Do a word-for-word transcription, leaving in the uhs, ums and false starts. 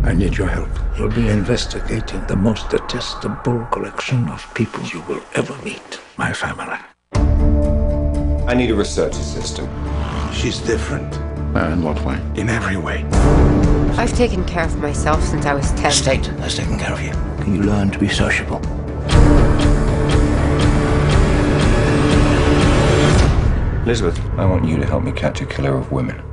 I need your help. You'll be investigating the most detestable collection of people you will ever meet. My family. I need a research assistant. She's different. Uh, in what way? In every way. I've taken care of myself since I was ten. The state has taken care of you. Can you learn to be sociable? Elizabeth, I want you to help me catch a killer of women.